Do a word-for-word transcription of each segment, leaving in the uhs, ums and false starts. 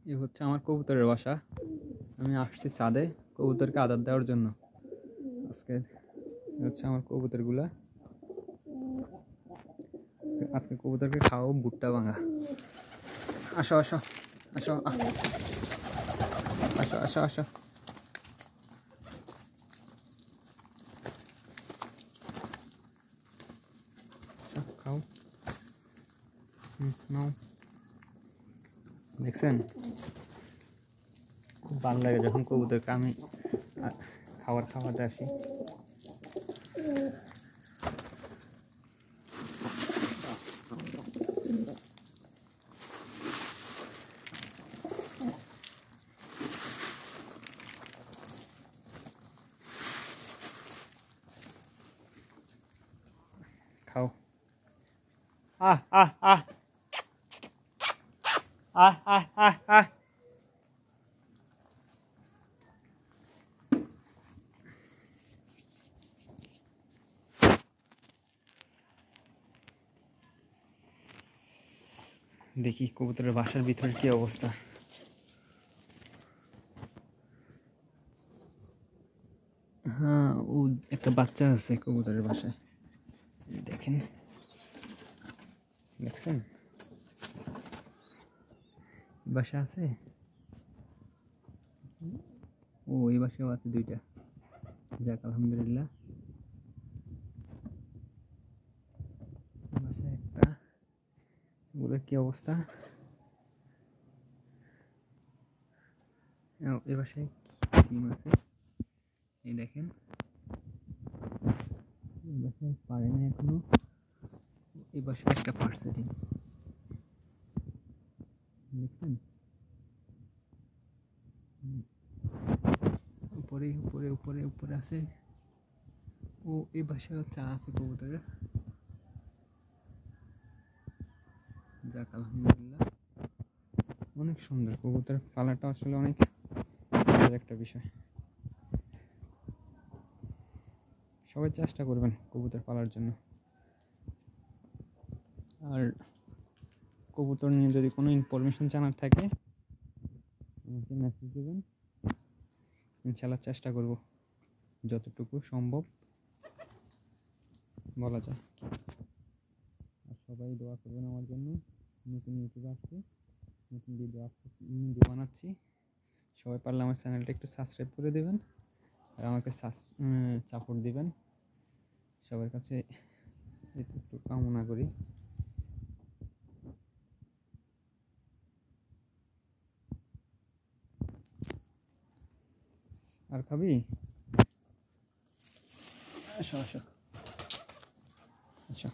এই হচ্ছে আমার কবুতরের বাসা। আমি আসছি ছাদে কবুতরকে আদর দেওয়ার জন্য। আজকে হচ্ছে আমার কবুতরগুলা, আজকে কবুতরকে খাওয়াবো ভুট্টা ভাঙা। আসো আসো আসো আসো আসো আসো খাও। হুম নাও। দেখছেন, খুব ভালো লাগে যখন কবুতরকে আমি খাবার খাওয়াতে আসি। খাও। আহ আহ আহ আহ আহ আহ আহ দেখি কবুতরের বাসার ভিতরে কি অবস্থা। হ্যাঁ, ও একটা বাচ্চা আছে কবুতরের বাসায়, দেখেন। দেখছেন বাসা আছে। ও এই বাসাও আছে দুইটা। যাক আলহামদুলিল্লাহ। বাসায় একটা, ওগুলোর কি অবস্থা। এ বাসায় ডিম আছে, এই দেখেন। এই বাসায় পারে না এখনো, এই বাসায় একটা পারছে ডিম, দেখছেন। উপরে উপরে উপরে উপরে আছে। ও এই বাসায় চা আছে কবুতরের। যাক আলহামদুলিল্লাহ, অনেক সুন্দর কবুতর পালাটা, আসলে অনেক ভালো একটা বিষয়। সবাই চেষ্টা করবেন কবুতর পালার জন্য। আর কবুতর নিয়ে যদি কোনো ইনফরমেশন জানার থাকে আমাকে মেসেজ দেবেন, ইনশাআল্লাহ চেষ্টা করব যতটুকু সম্ভব বলা যায়। আর সবাই দোয়া করবেন আমার জন্য। নতুন ইউটিউবে আসছি, নতুন ভিডিও আসছে, ভিডিও বানাচ্ছি। সবাই পারলে আমার চ্যানেলটা একটু সাবস্ক্রাইব করে দেবেন আর আমাকে সাপোর্ট দিবেন। সবার কাছে একটু কামনা করি। আর খাবি? আসো আসো আসো।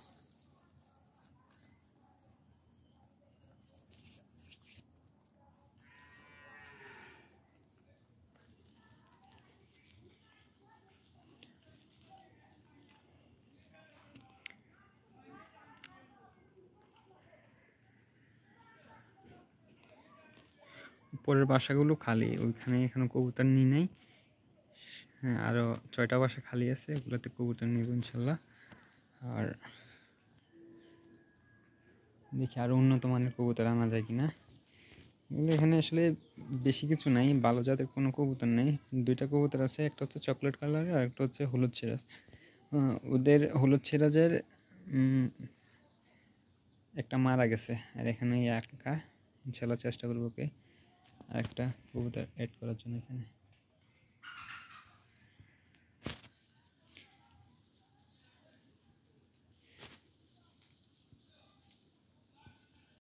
উপরের বাসাগুলো খালি, ওইখানে এখনো কবুতর নিই নাই। হ্যাঁ, আরও ছয়টা বাসা খালি আছে, ওগুলোতে কবুতর নিব ইনশাল্লাহ। আর দেখি আরও উন্নত মানের কবুতর আনা যায় কিনা। এগুলো এখানে আসলে বেশি কিছু নাই, ভালো জাতের কোনো কবুতর নেই। দুইটা কবুতর আছে, একটা হচ্ছে চকলেট কালারের আর একটা হচ্ছে হলুদ সিরাজ। ওদের হলুদ সিরাজের একটা মারা গেছে, আর এখানে একা। ইনশাল্লাহ চেষ্টা করবো ওকে আর একটা কবুতর অ্যাড করার জন্য এখানে।